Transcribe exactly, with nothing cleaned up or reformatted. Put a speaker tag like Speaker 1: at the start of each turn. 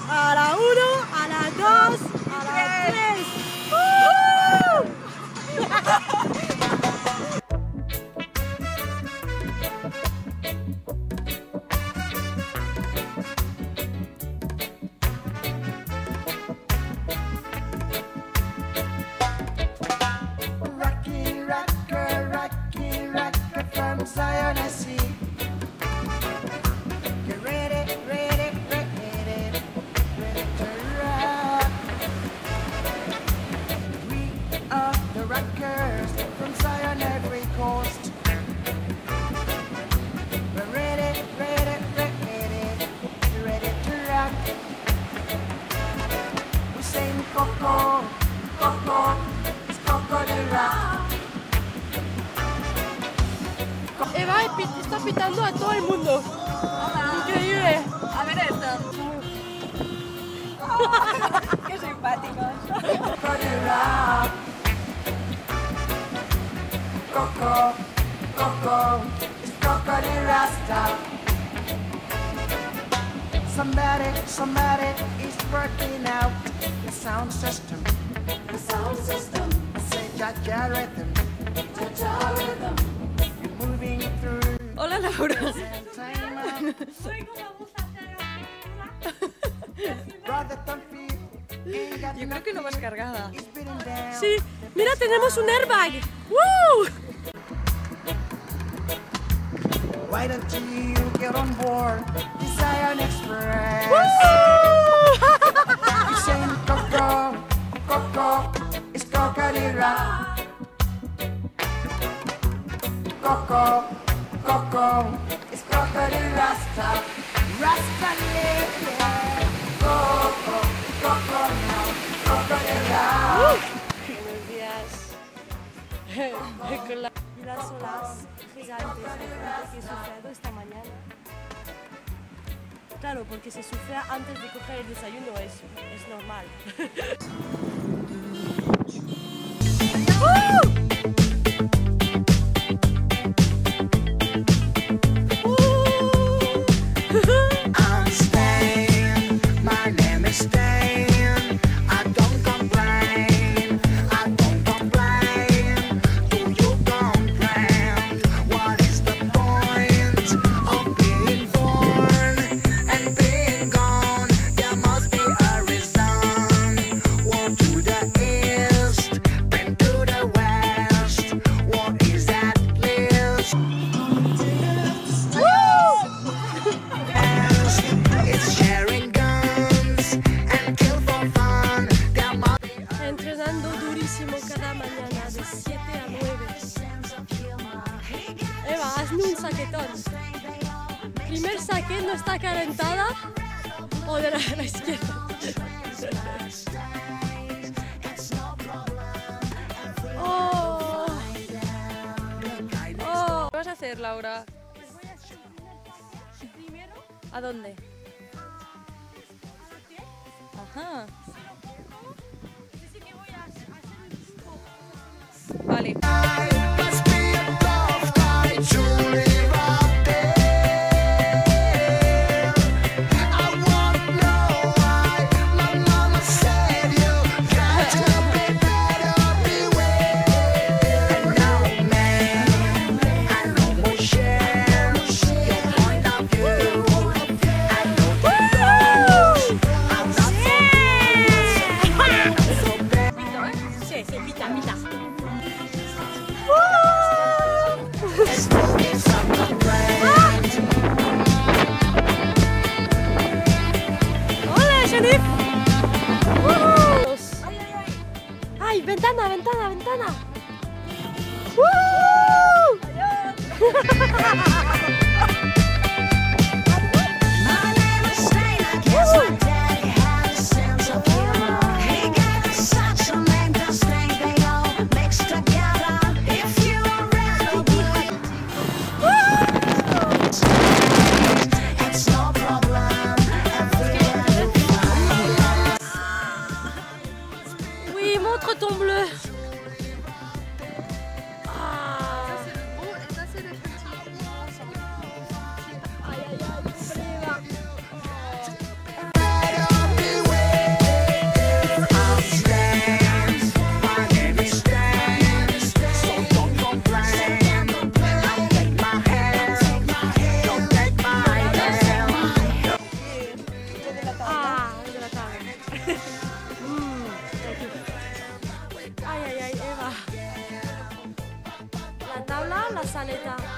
Speaker 1: a la uno, a la dos, a la tres.
Speaker 2: Rocky, rocker, rocky, rocker from Zion, I see. Get ready, ready, ready, ready to rock. We are the rockers from Zion, every coast. We're ready, ready, ready, ready to rock. We sing Coco, Coco, it's Coco de rock.
Speaker 1: Eva está pitando a todo el mundo. Increíble.
Speaker 3: A ver esto. Qué simpáticos.
Speaker 2: Coco de rock. Coco, Coco, it's Coco de Rasta. Somebody, somebody is working out the sound system.
Speaker 3: The sound system.
Speaker 2: I say Jaja rhythm.
Speaker 3: Cha-cha rhythm.
Speaker 2: You're moving through
Speaker 1: Hola Laura.
Speaker 2: time. Brother Thumpy ain't got
Speaker 1: Yo creo que no vas cargada.
Speaker 2: He's beating down.
Speaker 1: Sí, mira, tenemos un airbag. ¡Woo!
Speaker 2: Why don't you get on board the Zion Express?
Speaker 1: ¡Woo!
Speaker 2: You saying Coco, Coco, it's Coco de rock. Coco, Coco, it's Coco de Rasta. Rasta live, Coco, Coco now, Coco de rock.
Speaker 1: Buenos días. Con la... Y las olas gigantes de gente que he surfeado esta mañana. Claro, porque se surfea antes de coger el desayuno, es, es normal. ¡Uh!
Speaker 2: I'm Stan, my name is Stan. I don't complain, I don't complain. Do you complain? What is the point of being born and being gone? There must be a reason. Walk to the east, then to the west. What is that list? It's sharing guns and kill for fun. There must be a
Speaker 1: Entrenando durísimo cada mañana de siete a nueve. Eva, hazme un saquetón. Primer saque, ¿no está calentada? O de la, la izquierda. Oh. Oh. ¿Qué vas a hacer, Laura? ¿A dónde? Ajá. Vale.
Speaker 2: must be a tough guy to live out there. I wanna know why my mama said you got to be better, beware. And now, man, I know more share your point of view. I know the rules. I'm not so bad.
Speaker 1: Sí, sí, pita, pita. ¡Hola, Sharif! ¡Ay, ventana, ventana, ventana! ¡Woo!
Speaker 4: My name is Shane, I guess my daddy had a sense of humor. He gave us such a name, just think they all mixed together. If you are ready, it's no problem. Everyone fine.
Speaker 1: Oui, montre ton bleu. Ah.
Speaker 3: Ça c'est le beau et ça c'est le petit.
Speaker 1: la saleta?